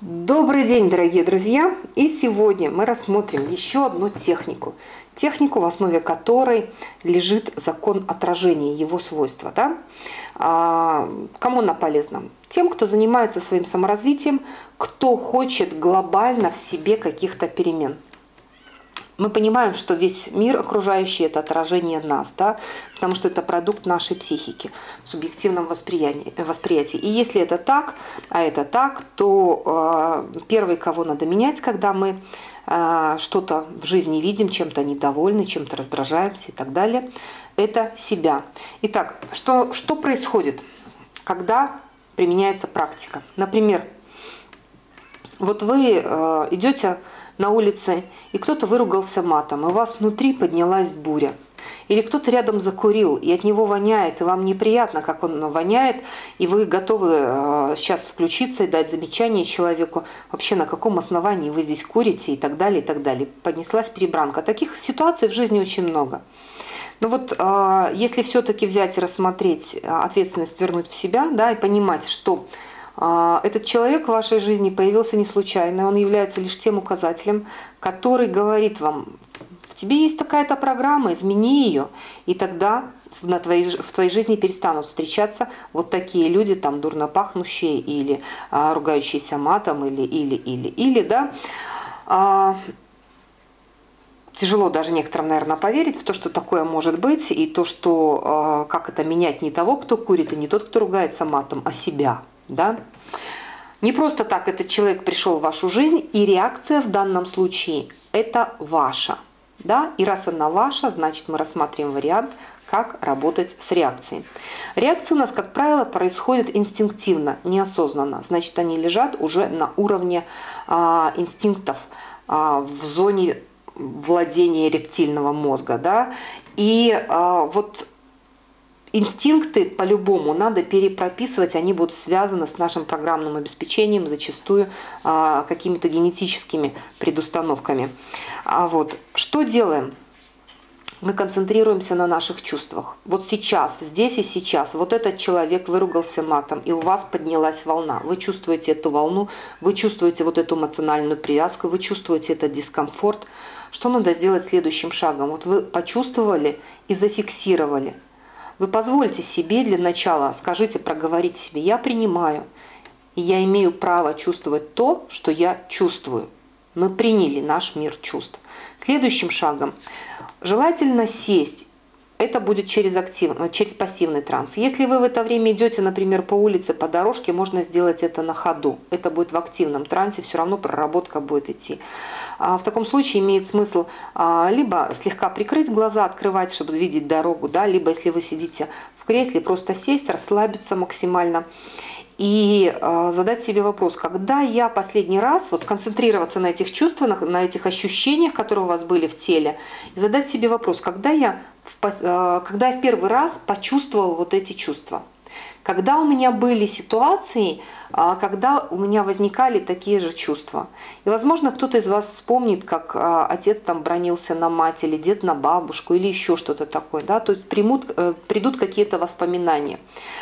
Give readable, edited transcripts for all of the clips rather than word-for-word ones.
Добрый день, дорогие друзья! И сегодня мы рассмотрим еще одну технику. Технику, в основе которой лежит закон отражения, его свойства. Да? Кому она полезна? Тем, кто занимается своим саморазвитием, кто хочет глобально в себе каких-то перемен. Мы понимаем, что весь мир окружающий – это отражение нас, да? Потому что это продукт нашей психики в субъективном восприятии. И если это так, а это так, то первый, кого надо менять, когда мы что-то в жизни видим, чем-то недовольны, чем-то раздражаемся и так далее, это себя. Итак, что происходит, когда применяется практика? Например, вот вы идете на улице, и кто-то выругался матом, и у вас внутри поднялась буря. Или кто-то рядом закурил, и от него воняет, и вам неприятно, как он воняет, и вы готовы сейчас включиться и дать замечание человеку, вообще на каком основании вы здесь курите, и так далее, и так далее. Поднеслась перебранка. Таких ситуаций в жизни очень много. Но вот если все-таки взять и рассмотреть, ответственность вернуть в себя, да, и понимать, что этот человек в вашей жизни появился не случайно, он является лишь тем указателем, который говорит вам: в тебе есть такая-то программа, измени ее, и тогда в твоей жизни перестанут встречаться вот такие люди, там, дурно пахнущие или ругающиеся матом, или, да. Тяжело даже некоторым, наверное, поверить в то, что такое может быть, и то, что как это менять не того, кто курит, и не тот, кто ругается матом, а себя. Да? Не просто так этот человек пришел в вашу жизнь, и реакция в данном случае – это ваша. Да? И раз она ваша, значит, мы рассматриваем вариант, как работать с реакцией. Реакции у нас, как правило, происходят инстинктивно, неосознанно. Значит, они лежат уже на уровне инстинктов, в зоне владения рептильного мозга. Да? И вот инстинкты по-любому надо перепрописывать, они будут связаны с нашим программным обеспечением, зачастую какими-то генетическими предустановками. Вот. Что делаем? Мы концентрируемся на наших чувствах. Вот сейчас, здесь и сейчас, вот этот человек выругался матом, и у вас поднялась волна. Вы чувствуете эту волну, вы чувствуете вот эту эмоциональную привязку, вы чувствуете этот дискомфорт. Что надо сделать следующим шагом? Вот вы почувствовали и зафиксировали. Вы позвольте себе для начала, скажите, проговорите себе: я принимаю, и я имею право чувствовать то, что я чувствую. Мы приняли наш мир чувств. Следующим шагом желательно сесть. Это будет через пассивный транс. Если вы в это время идете, например, по улице, по дорожке, можно сделать это на ходу. Это будет в активном трансе, все равно проработка будет идти. В таком случае имеет смысл либо слегка прикрыть глаза, открывать, чтобы видеть дорогу, да, либо если вы сидите в кресле, просто сесть, расслабиться максимально и задать себе вопрос: когда я последний раз, вот сконцентрироваться на этих чувствах, на этих ощущениях, которые у вас были в теле, и задать себе вопрос: когда я в первый раз почувствовал вот эти чувства. Когда у меня были ситуации, когда у меня возникали такие же чувства. И, возможно, кто-то из вас вспомнит, как отец там бранился на мать, или дед на бабушку, или еще что-то такое. Да? То есть придут какие-то воспоминания.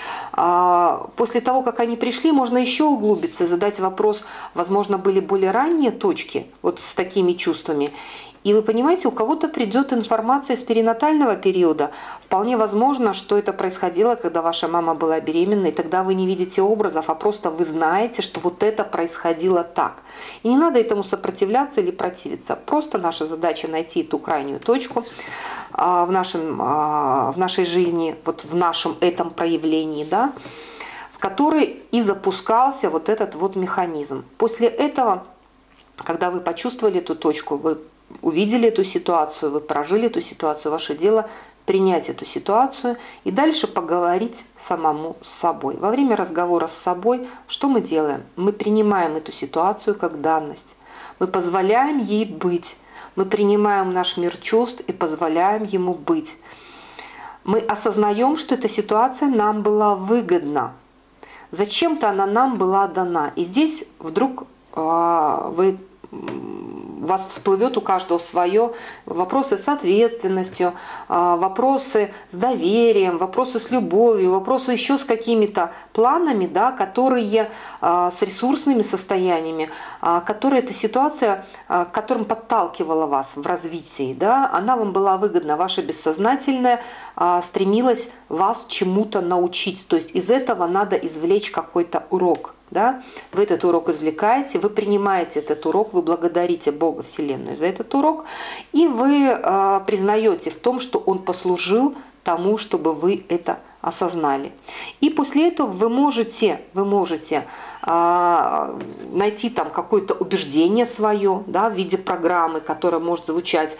После того, как они пришли, можно еще углубиться, задать вопрос: возможно, были более ранние точки вот с такими чувствами. И вы понимаете, у кого-то придет информация с перинатального периода. Вполне возможно, что это происходило, когда ваша мама была беременна, и тогда вы не видите образов, а просто вы знаете, что вот это происходило так. И не надо этому сопротивляться или противиться. Просто наша задача найти эту крайнюю точку в нашей жизни, вот в нашем этом проявлении, да, с которой и запускался вот этот вот механизм. После этого, когда вы почувствовали эту точку, вы увидели эту ситуацию, вы прожили эту ситуацию, ваше дело принять эту ситуацию и дальше поговорить самому с собой. Во время разговора с собой что мы делаем? Мы принимаем эту ситуацию как данность. Мы позволяем ей быть. Мы принимаем наш мир чувств и позволяем ему быть. Мы осознаем, что эта ситуация нам была выгодна. Зачем-то она нам была дана. И здесь вдруг вы вас всплывет у каждого свое, вопросы с ответственностью, вопросы с доверием, вопросы с любовью, вопросы еще с какими-то планами, да, которые с ресурсными состояниями, которые эта ситуация, к которым подталкивала вас в развитии, да, она вам была выгодна, ваше бессознательное стремилось вас чему-то научить, то есть из этого надо извлечь какой-то урок. Да? Вы этот урок извлекаете, вы принимаете этот урок, вы благодарите Бога, Вселенную за этот урок, и вы признаете в том, что он послужил тому, чтобы вы это осознали. И после этого вы можете найти там какое-то убеждение свое, да, в виде программы, которая может звучать,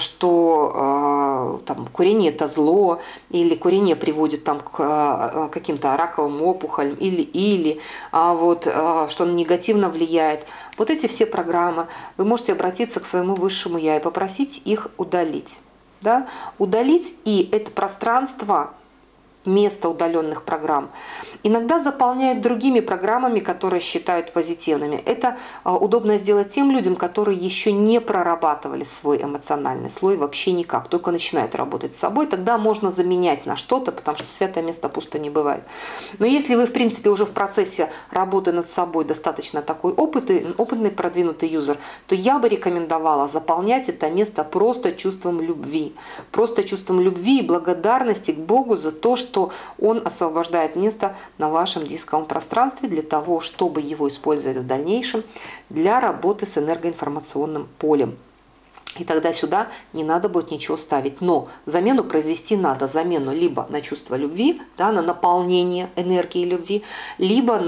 что там, курение – это зло, или курение приводит там, к каким-то раковым опухолям, или что оно негативно влияет. Вот эти все программы вы можете обратиться к своему высшему Я и попросить их удалить. Да? Удалить, и это пространство, место удаленных программ, иногда заполняют другими программами, которые считают позитивными. Это удобно сделать тем людям, которые еще не прорабатывали свой эмоциональный слой вообще никак, только начинают работать с собой, тогда можно заменять на что-то, потому что святое место пусто не бывает. Но если вы, в принципе, уже в процессе работы над собой достаточно такой опытный, продвинутый юзер, то я бы рекомендовала заполнять это место просто чувством любви. Просто чувством любви и благодарности к Богу за то, что Он освобождает место на вашем дисковом пространстве для того, чтобы его использовать в дальнейшем для работы с энергоинформационным полем. И тогда сюда не надо будет ничего ставить. Но замену произвести надо. Замену либо на чувство любви, да, на наполнение энергии любви, либо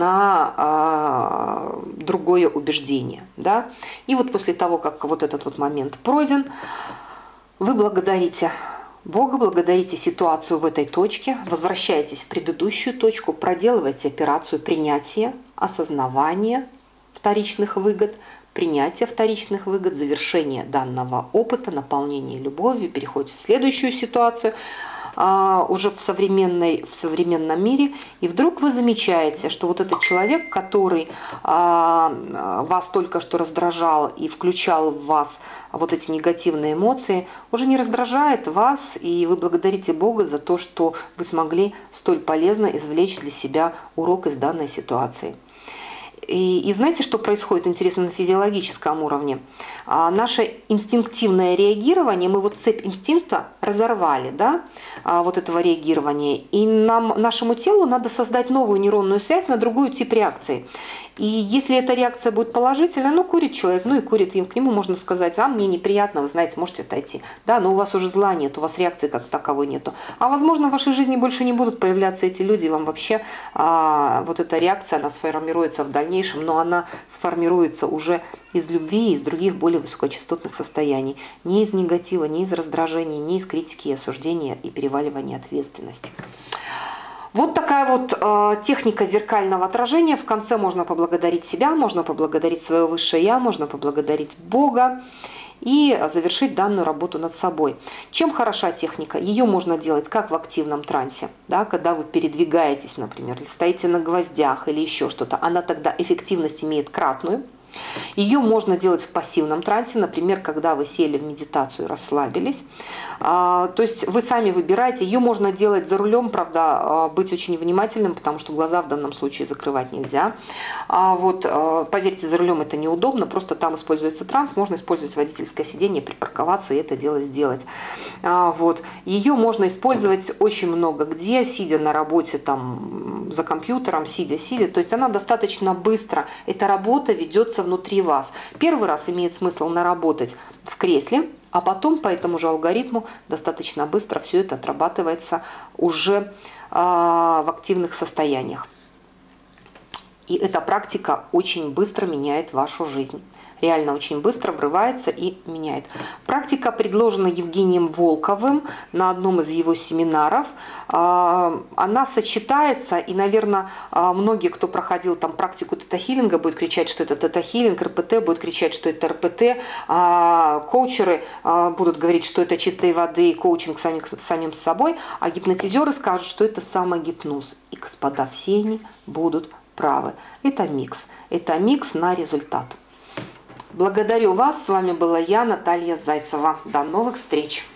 на другое убеждение. Да. И вот после того, как вот этот вот момент пройден, вы благодарите Бога, благодарите ситуацию в этой точке, возвращаетесь в предыдущую точку, проделываете операцию принятия, осознавания вторичных выгод, принятия вторичных выгод, завершение данного опыта, наполнение любовью, переходите в следующую ситуацию, уже в современном мире, и вдруг вы замечаете, что вот этот человек, который вас только что раздражал и включал в вас вот эти негативные эмоции, уже не раздражает вас, и вы благодарите Бога за то, что вы смогли столь полезно извлечь для себя урок из данной ситуации. И знаете, что происходит, интересно, на физиологическом уровне? Наше инстинктивное реагирование, мы вот цепь инстинкта разорвали, да, вот этого реагирования, и нашему телу надо создать новую нейронную связь на другой тип реакции. И если эта реакция будет положительная, ну, курит человек, ну и курит, им к нему можно сказать: а мне неприятно, вы знаете, можете отойти. Да, но у вас уже зла нет, у вас реакции как таковой нету. А возможно, в вашей жизни больше не будут появляться эти люди, и вам вообще вот эта реакция, она сформируется в дальнейшем, но она сформируется уже из любви и из других более высокочастотных состояний. Не из негатива, не из раздражения, не из критики и осуждения и переваливания ответственности. Вот такая вот техника зеркального отражения. В конце можно поблагодарить себя, можно поблагодарить свое высшее Я, можно поблагодарить Бога и завершить данную работу над собой. Чем хороша техника? Ее можно делать как в активном трансе, да, когда вы передвигаетесь, например, или стоите на гвоздях или еще что-то. Она тогда эффективность имеет кратную. Ее можно делать в пассивном трансе, например, когда вы сели в медитацию, расслабились. То есть вы сами выбираете. Ее можно делать за рулем, правда, быть очень внимательным, потому что глаза в данном случае закрывать нельзя. Поверьте, за рулем это неудобно, просто там используется транс, можно использовать водительское сиденье, припарковаться и это дело сделать. Ее можно использовать очень много где, сидя на работе, там, за компьютером, сидя. То есть она достаточно быстро. Эта работа ведется внутри вас. Первый раз имеет смысл наработать в кресле, а потом по этому же алгоритму достаточно быстро все это отрабатывается уже в активных состояниях. И эта практика очень быстро меняет вашу жизнь. Реально очень быстро врывается и меняет. Практика предложена Евгением Волковым на одном из его семинаров. Она сочетается, и, наверное, многие, кто проходил там практику тета-хиллинга, будут кричать, что это тета-хиллинг, РПТ будут кричать, что это РПТ, коучеры будут говорить, что это чистой воды коучинг самим собой, а гипнотизеры скажут, что это самогипноз. И, господа, все они будут правы. Это микс на результат. Благодарю вас. С вами была я, Наталья Зайцева. До новых встреч.